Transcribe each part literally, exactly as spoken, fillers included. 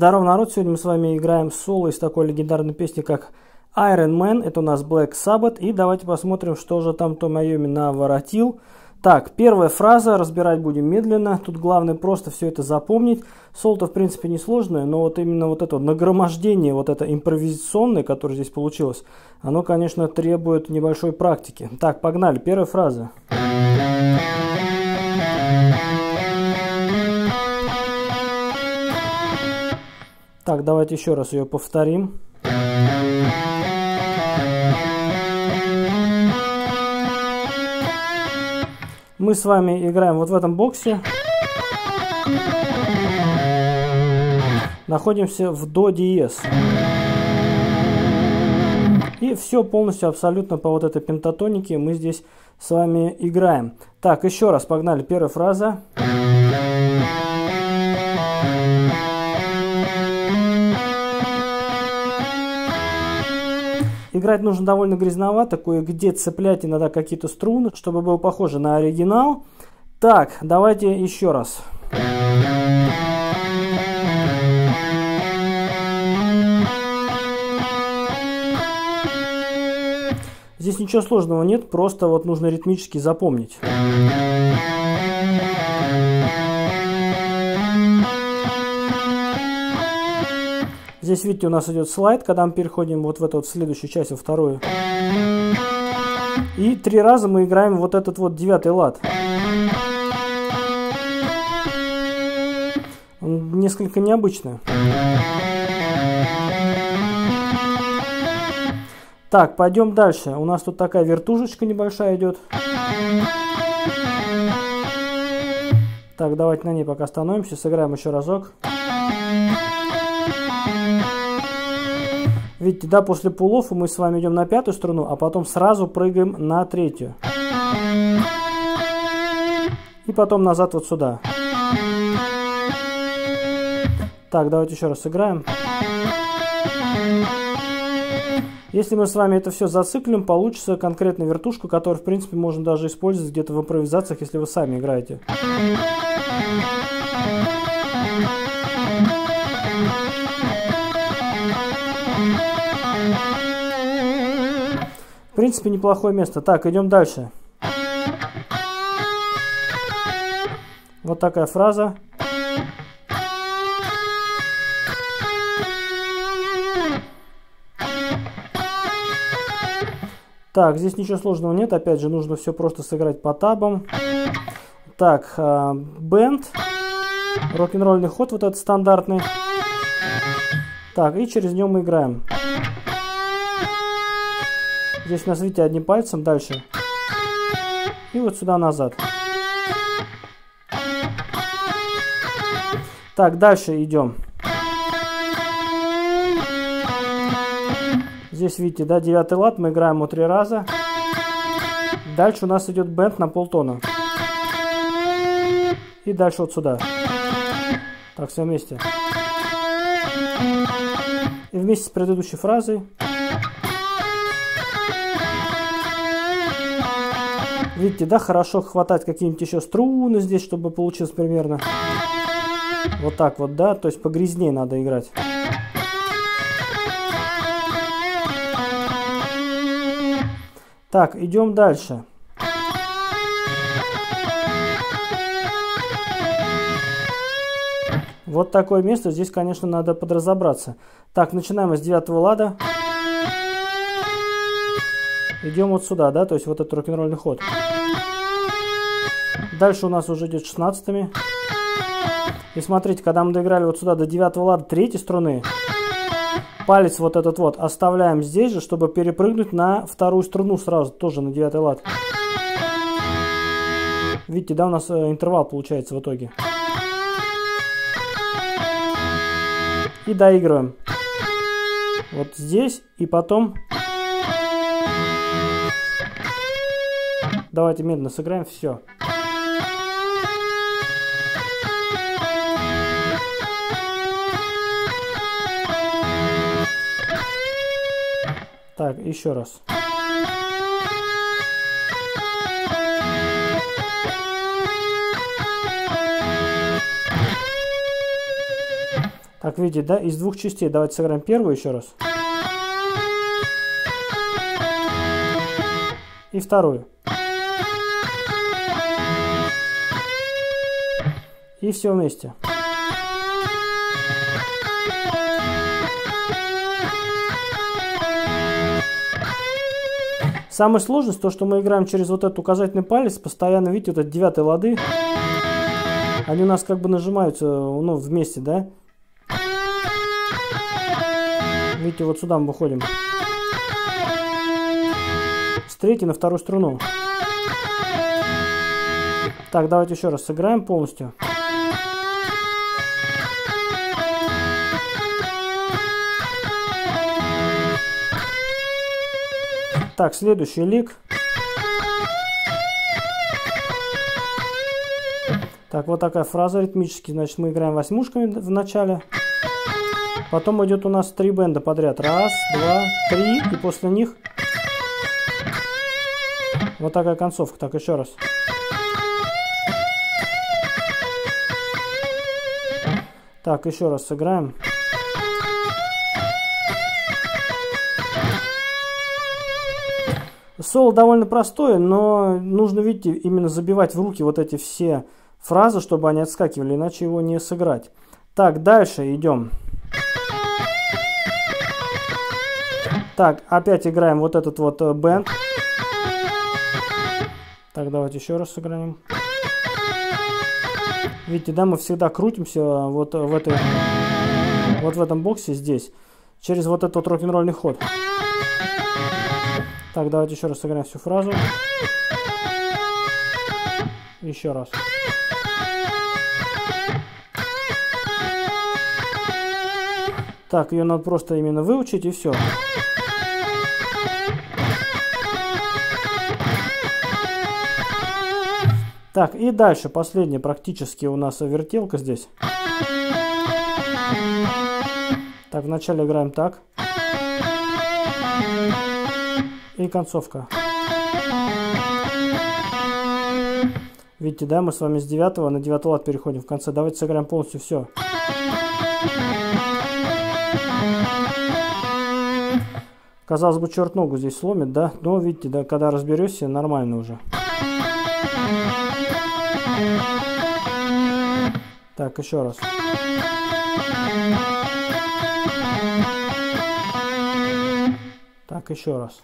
Здорово, народ! Сегодня мы с вами играем соло из такой легендарной песни, как Iron Man. Это у нас Black Sabbath. И давайте посмотрим, что же там Том Айоми наворотил. Так, первая фраза. Разбирать будем медленно. Тут главное просто все это запомнить. Соло-то, в принципе, несложное, но вот именно вот это вот нагромождение, вот это импровизационное, которое здесь получилось, оно, конечно, требует небольшой практики. Так, погнали. Первая фраза. Так, давайте еще раз ее повторим. Мы с вами играем вот в этом боксе. Находимся в до диез. И все полностью, абсолютно по вот этой пентатонике мы здесь с вами играем. Так, еще раз, погнали. Первая фраза. Играть нужно довольно грязновато, кое-где цеплять иногда какие-то струны, чтобы было похоже на оригинал. Так, давайте еще раз. Здесь ничего сложного нет, просто вот нужно ритмически запомнить. Здесь, видите, у нас идет слайд, когда мы переходим вот в эту вот следующую часть, во вторую. И три раза мы играем вот этот вот девятый лад. Он несколько необычный. Так, пойдем дальше. У нас тут такая вертушечка небольшая идет. Так, давайте на ней пока остановимся, сыграем еще разок. Видите, да, после пулофа мы с вами идем на пятую струну, а потом сразу прыгаем на третью. И потом назад вот сюда. Так, давайте еще раз сыграем. Если мы с вами это все зациклим, получится конкретная вертушка, которую, в принципе, можно даже использовать где-то в импровизациях, если вы сами играете. В принципе, неплохое место. Так, идем дальше. Вот такая фраза. Так, здесь ничего сложного нет. Опять же, нужно все просто сыграть по табам. Так, бенд. Рок-н-ролльный ход вот этот стандартный. Так, и через него мы играем. Здесь у нас, видите, одним пальцем дальше. И вот сюда назад. Так, дальше идем. Здесь, видите, да, девятый лад. Мы играем его три раза. Дальше у нас идет бенд на полтона. И дальше вот сюда. Так, все вместе. И вместе с предыдущей фразой. Видите, да, хорошо хватать какие-нибудь еще струны здесь, чтобы получилось примерно. Вот так вот, да, то есть погрязнее надо играть. Так, идем дальше. Вот такое место, здесь, конечно, надо подразобраться. Так, начинаем с девятого лада. Идем вот сюда, да, то есть вот этот рок-н-ролльный ход. Дальше у нас уже идет шестнадцатыми. И смотрите, когда мы доиграли вот сюда до девятого лада третьей струны, палец вот этот вот оставляем здесь же, чтобы перепрыгнуть на вторую струну сразу, тоже на девятый лад. Видите, да, у нас интервал получается в итоге. И доигрываем. Вот здесь и потом... Давайте медленно сыграем, все. Так, еще раз. Так, Так, видите, да, из двух частей. Давайте сыграем первую еще раз. И вторую. И все вместе. Самая сложность, то, что мы играем через вот этот указательный палец, постоянно, видите, вот эти девятые лады, они у нас как бы нажимаются, ну, вместе, да? Видите, вот сюда мы выходим. С третьей на вторую струну. Так, давайте еще раз сыграем полностью. Так, следующий лик. Так, вот такая фраза ритмически. Значит, мы играем восьмушками в начале. Потом идет у нас три бенда подряд. Раз, два, три. И после них вот такая концовка. Так, еще раз. Так, еще раз сыграем. Соло довольно простое, но нужно, видите, именно забивать в руки вот эти все фразы, чтобы они отскакивали, иначе его не сыграть. Так, дальше идем. Так, опять играем вот этот вот бенд. Так, давайте еще раз сыграем. Видите, да, мы всегда крутимся вот в этой, вот в этом боксе здесь, через вот этот вот рок-н-ролльный ход. Так, давайте еще раз сыграем всю фразу. Еще раз. Так, ее надо просто именно выучить и все. Так, и дальше, последняя практически у нас вертелка здесь. Так, вначале играем так. И концовка. Видите, да, мы с вами с девятого на девятый лад переходим в конце. Давайте сыграем полностью все. Казалось бы, черт ногу здесь сломит, да? Но видите, да, когда разберешься, нормально уже. Так, еще раз. Так, еще раз.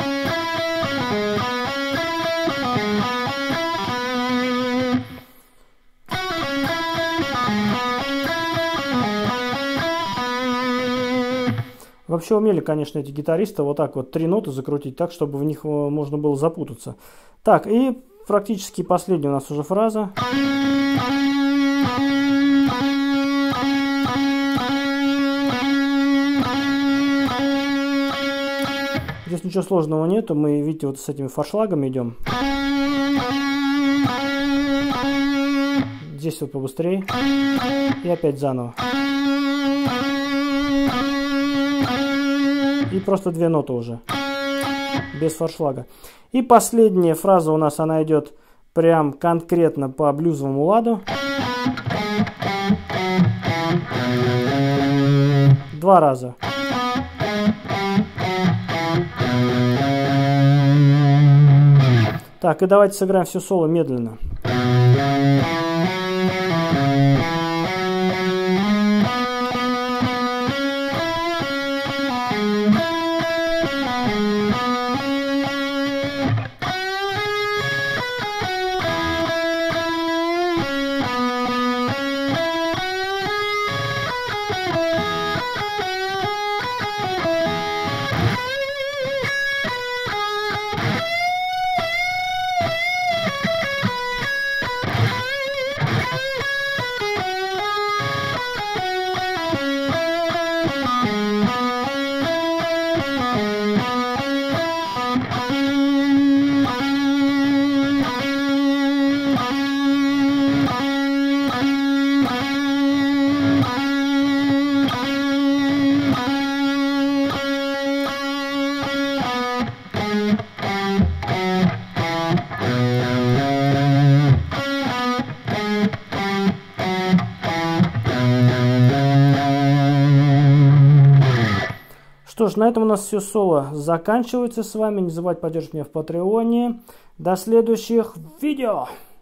Вообще умели, конечно, эти гитаристы вот так вот три ноты закрутить так, чтобы в них можно было запутаться. Так, и практически последняя у нас уже фраза. Здесь ничего сложного нету, мы, видите, вот с этими форшлагами идем. Здесь вот побыстрее. И опять заново. И просто две ноты уже. Без форшлага. И последняя фраза у нас, она идет прям конкретно по блюзовому ладу. Два раза. Так, и давайте сыграем все соло медленно. что ж, на этом у нас все соло заканчивается с вами. Не забывайте поддерживать меня в Патреоне. До следующих видео!